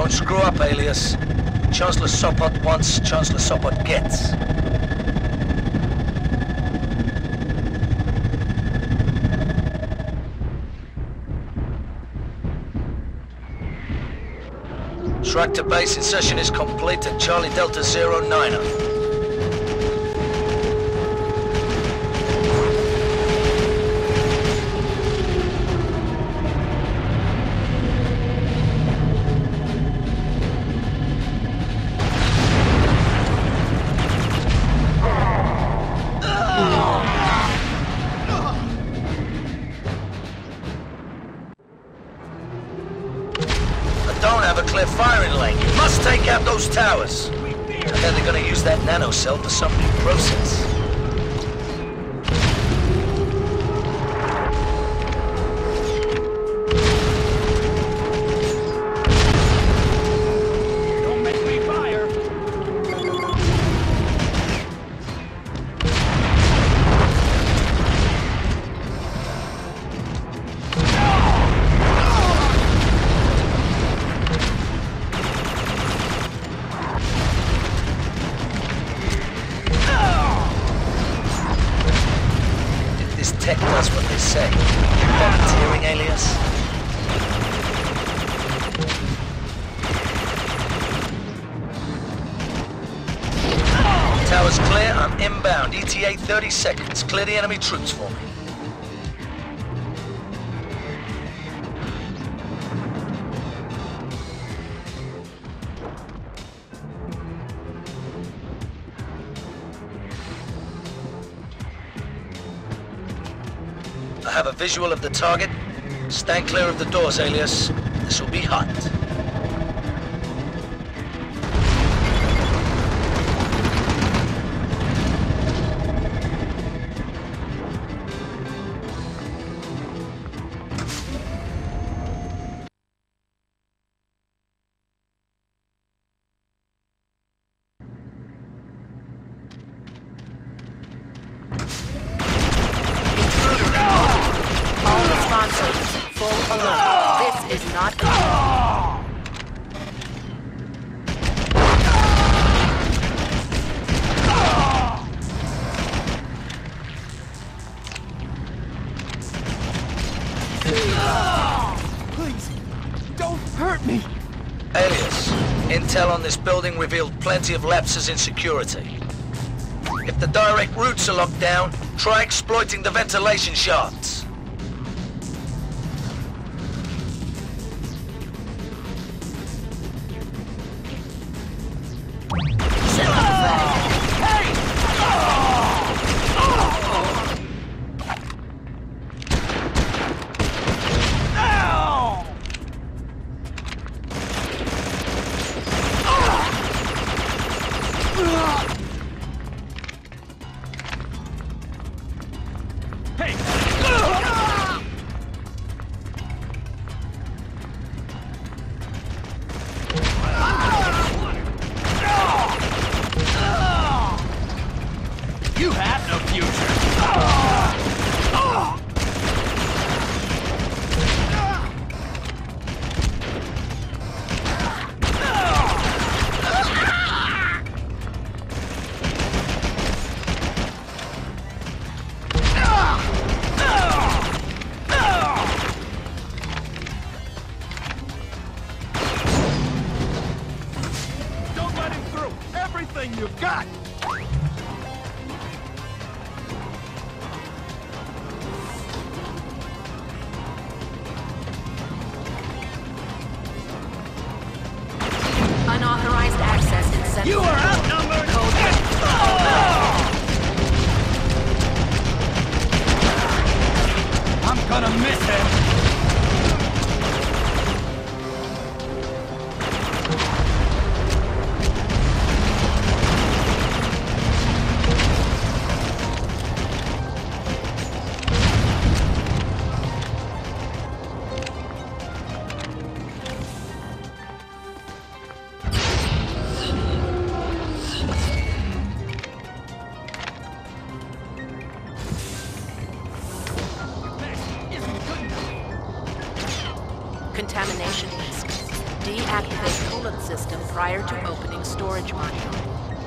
Don't screw up, Alias. Chancellor Sopot wants, Chancellor Sopot gets. Track to base insertion is complete at Charlie Delta 09er. Take out those towers. And then they're gonna use that nanocell for some new process. Don't make me fire. Tech does what they say. Volunteering, Alias? Tower's clear, I'm inbound. ETA 30 seconds. Clear the enemy troops for me. I have a visual of the target. Stand clear of the doors, Alias. This will be hot. Full alert. This is not Please, don't hurt me. Alias, intel on this building revealed plenty of lapses in security. If the direct routes are locked down, try exploiting the ventilation shafts. You have no future. Don't let him through. Everything you've got. unauthorized access in Central. You are outnumbered! I'm gonna miss him! Contamination risk. Deactivate coolant system prior to opening storage module.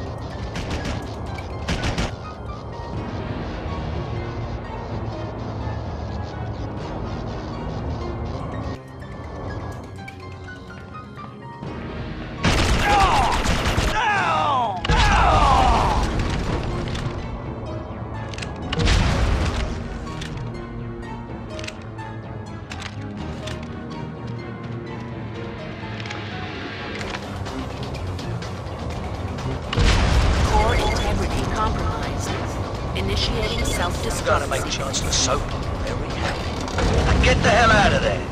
Initiating self-destruct. Gotta make Chancellor Sopot very happy. Now get the hell out of there!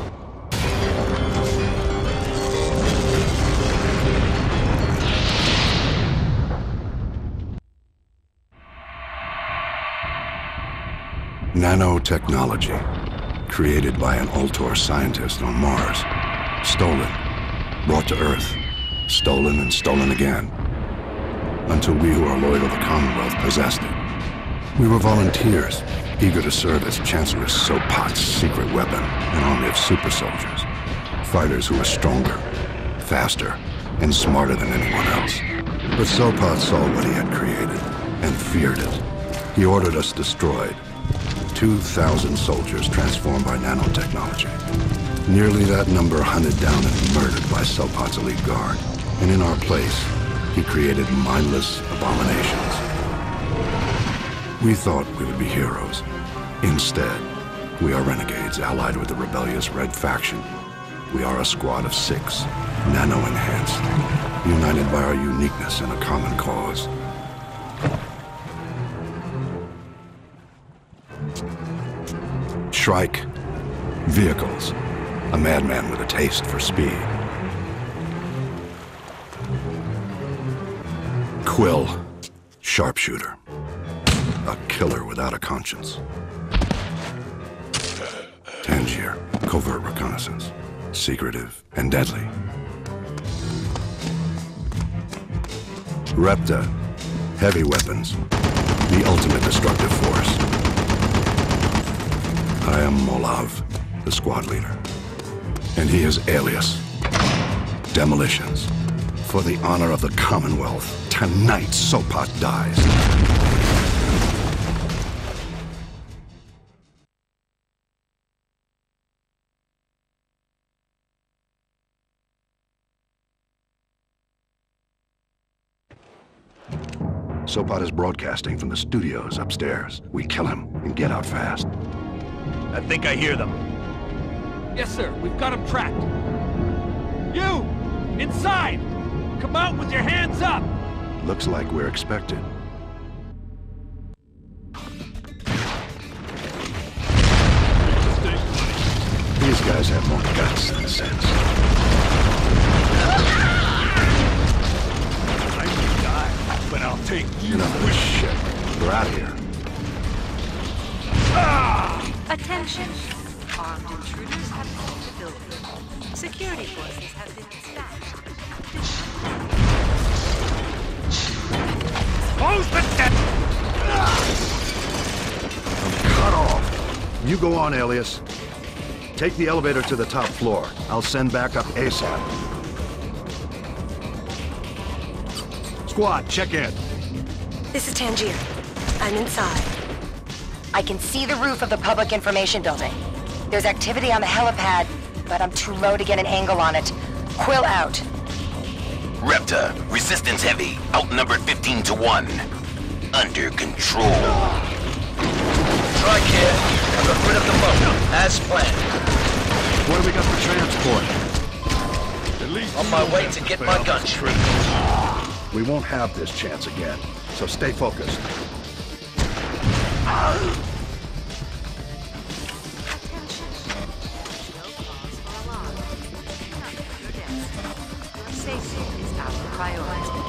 Nanotechnology, created by an Ultor scientist on Mars. Stolen, brought to Earth, stolen and stolen again. Until we who are loyal to the Commonwealth possessed it. We were volunteers, eager to serve as Chancellor Sopot's secret weapon, an army of super soldiers. Fighters who were stronger, faster, and smarter than anyone else. But Sopot saw what he had created, and feared it. He ordered us destroyed. 2,000 soldiers transformed by nanotechnology. Nearly that number hunted down and murdered by Sopot's elite guard. And in our place, he created mindless abominations. We thought we would be heroes. Instead, we are renegades allied with the rebellious Red Faction. We are a squad of 6, nano-enhanced, united by our uniqueness and a common cause. Shrike, vehicles, a madman with a taste for speed. Quill, sharpshooter. A killer without a conscience. Tangier, covert reconnaissance. Secretive and deadly. Repta, heavy weapons. The ultimate destructive force. I am Molav, the squad leader. And he is Alias. Demolitions. For the honor of the Commonwealth, tonight Sopot dies. Sopot is broadcasting from the studios upstairs. We kill him and get out fast. I think I hear them. Yes, sir. We've got him tracked. You! Inside! Come out with your hands up! Looks like we're expected. These guys have more guts than sense. I may die, but I'll take you. Enough of this shit. We're out of here. Attention! Armed intruders have entered the building. Security forces have been dispatched. Close the dead! I'm cut off. You go on, Alias. Take the elevator to the top floor. I'll send backup ASAP. Squad, check in. This is Tangier. I'm inside. I can see the roof of the public information building. There's activity on the helipad, but I'm too low to get an angle on it. Quill out. Repta, resistance heavy, outnumbered 15 to 1. Under control. Strike here, and get rid of the boat, as planned. What do we got for transport? At least On my way to get my gun straight. We won't have this chance again, so stay focused. Safety is our priority.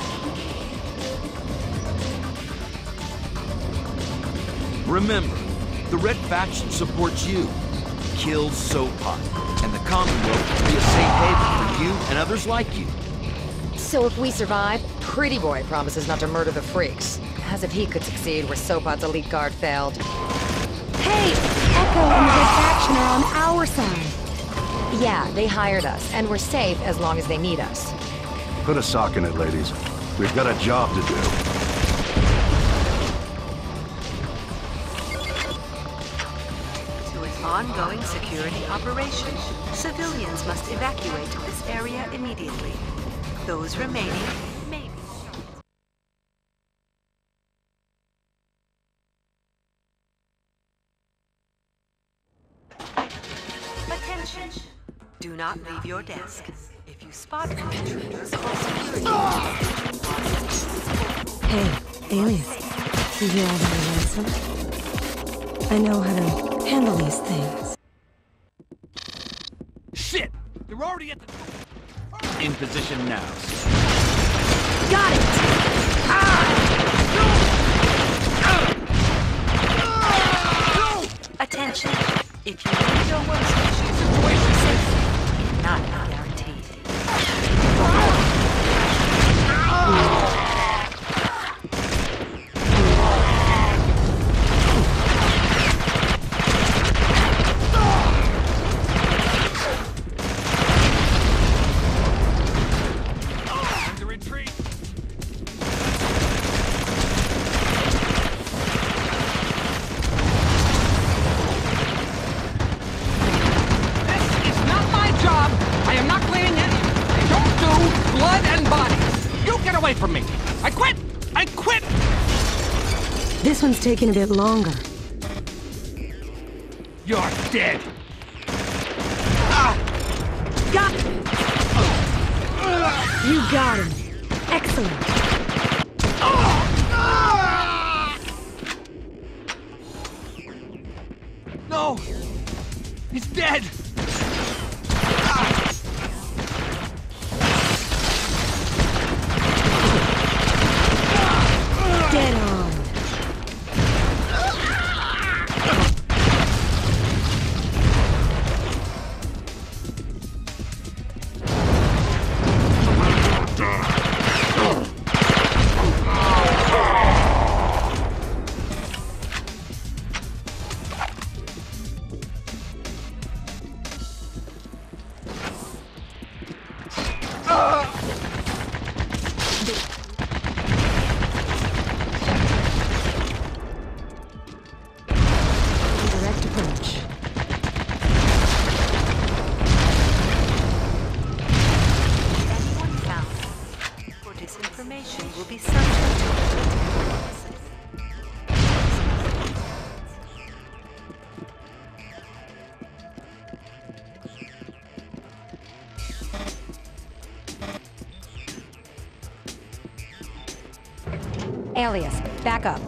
Remember, the Red Faction supports you. Kill Sopot, and the Commonwealth will be a safe haven for you and others like you. So if we survive, Pretty Boy promises not to murder the freaks. As if he could succeed where Sopot's elite guard failed. Hey! Echo and the Red Faction are on our side. Yeah, they hired us, and we're safe as long as they need us. Put a sock in it, ladies. We've got a job to do. To its ongoing security operation, civilians must evacuate this area immediately. Those remaining may be shot. Attention! Do not leave your desk. If you spot any intruders, call security. Hey, Alias. You hear all that ransom? I know how to handle these things. Shit! They're already at the... In position now. Got it! Attention! If you need your workstation situation safe, not guaranteed. From me. I quit! I quit! This one's taking a bit longer. You're dead! Got it! You got him. Excellent. No! He's dead! Dead on. Direct approach. Anyone found for disinformation will be subject to Alias, back up.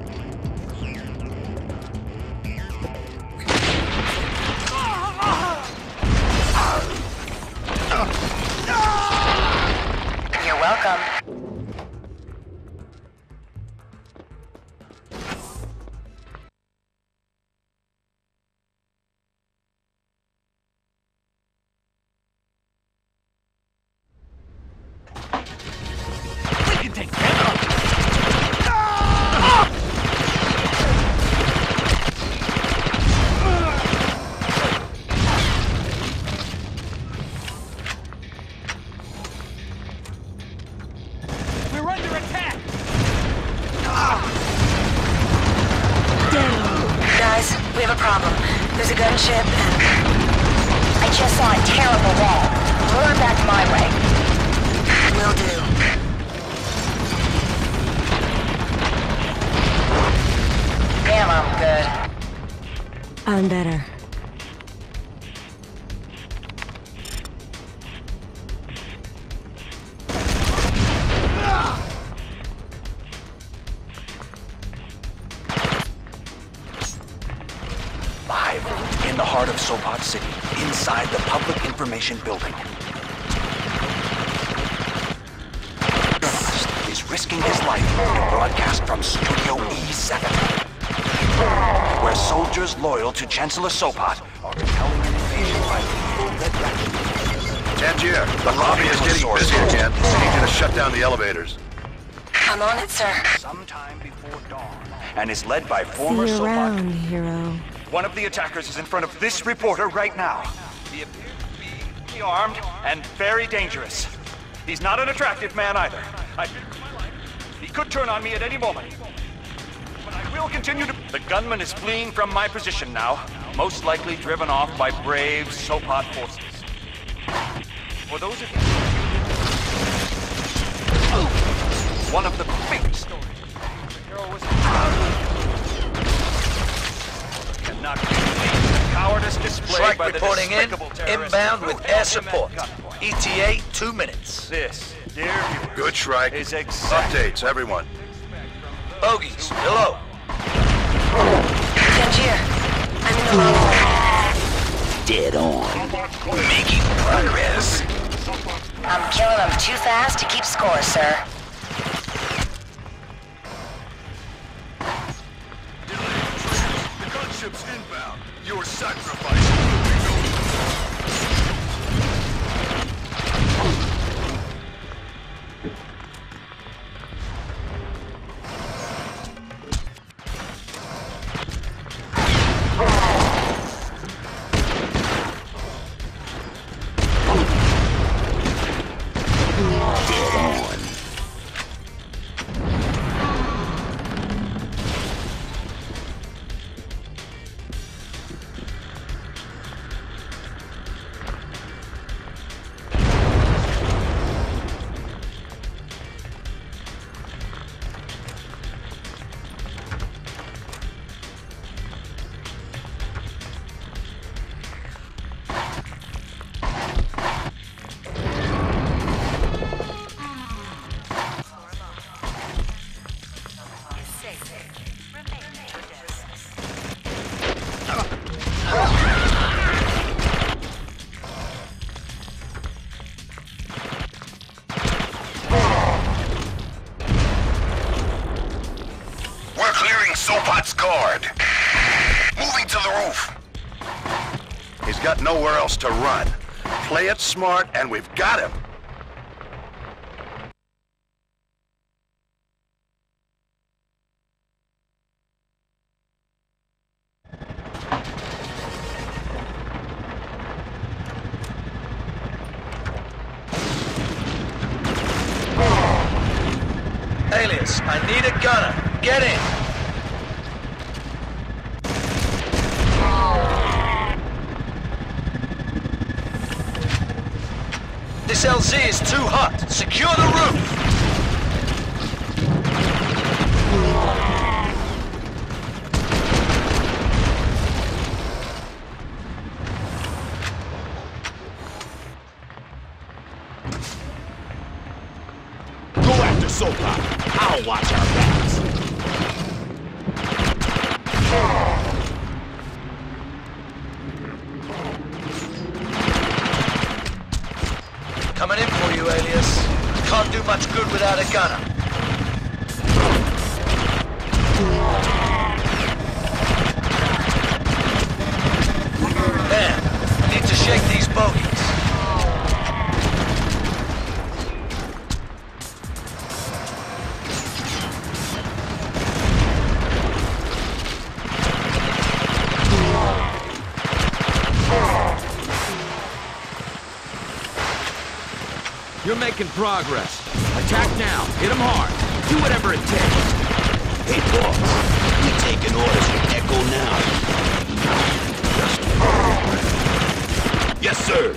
You're welcome. We can take that out! We're under attack! Guys, we have a problem. There's a gunship and... I just saw a terrible wall. Lure it back my way. Will do. Damn, I'm good. I'm better. Live in the heart of Sopot City, inside the Public Information Building. Journalist is risking his life to broadcast from Studio E7, where soldiers loyal to Chancellor Sopot are repelling an invasion by the Red Faction. Tangier, the lobby is getting busy again. We need you to shut down the elevators. I'm on it, sir. Sometime before dawn, and is led by former See you Sopot. around, hero. One of the attackers is in front of this reporter right now. Armed and very dangerous. He's not an attractive man either. He could turn on me at any moment. But I will continue to... The gunman is fleeing from my position now, most likely driven off by brave Sopat forces. For those of you... One of the biggest stories. The hero was... Cannot be the cowardice displayed Strike by the reporting in. despicable terrorists Inbound who with air held him at support. gunpoint. ETA 2 minutes. This, dear viewers, Good strike. is exactly Updates, everyone. Bogies, below. Tangier, I'm in the lobby. Dead on. Making progress. I'm killing them too fast to keep score, sir. The gunship's inbound. Your sacrifice will be Sopat's guard. Moving to the roof. He's got nowhere else to run. Play it smart, and we've got him. Alias, I need a gunner. Get in. This LZ is too hot. Secure the roof. Go after Sopat. I'll watch our backs. Coming in for you, Alias. Can't do much good without a gunner. There. Need to shake these bogies. You're making progress. Attack now. Hit them hard. Do whatever it takes. Hey, boss. We taking orders from Echo now. Yes, sir.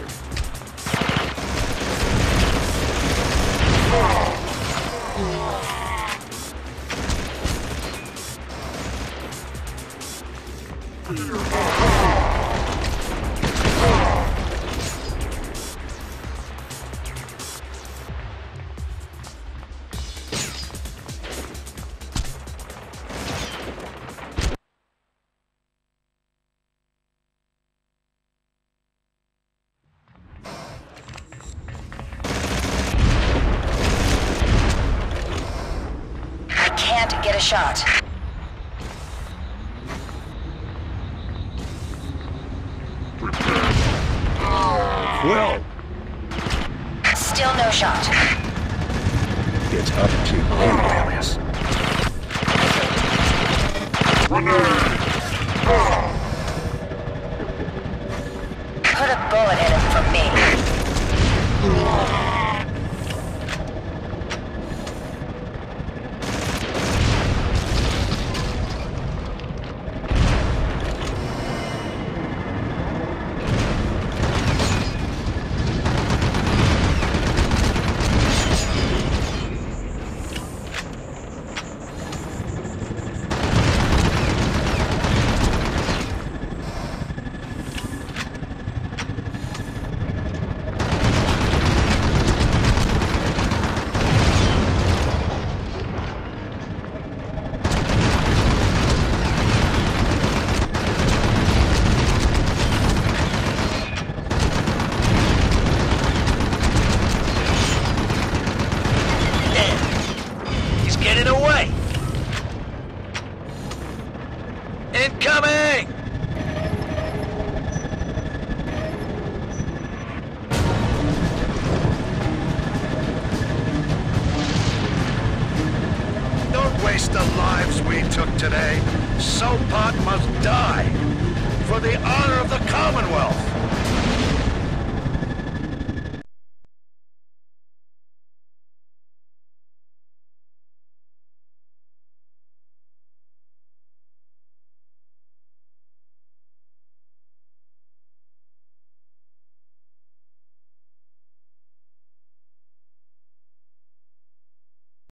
Get a shot. Well, Still no shot. it's up to you, Alias. Put a bullet in him for me. took today, Sopot must die for the honor of the Commonwealth.